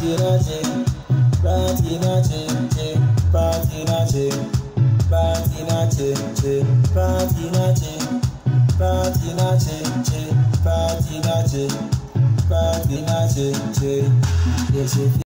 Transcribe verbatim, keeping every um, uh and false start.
Patina chin chin, patina chin, patina chin chin, patina chin, patina chin chin, patina chin, patina chin chin. Yes,